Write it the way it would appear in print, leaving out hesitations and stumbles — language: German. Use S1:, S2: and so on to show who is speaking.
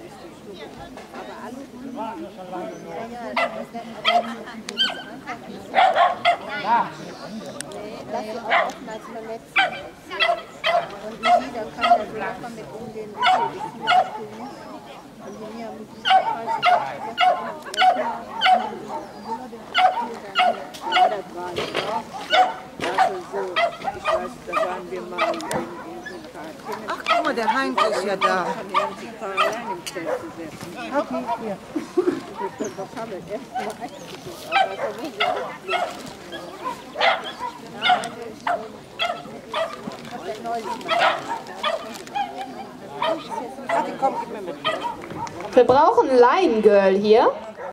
S1: Dass du auch oftmals verletzt bist. Und jeder kann da so locker mit umgehen, wie viel ich tun. Und wenn wir mit diesem falschen Sachen ja, das war nicht auch. Also so, ich weiß, da waren wir mal in
S2: Ach, guck mal, der Heinz ist ja da.
S1: Okay, hier. Was haben wir erst mal eingesucht, aber das ist ja
S3: Wir brauchen ein Line Girl hier.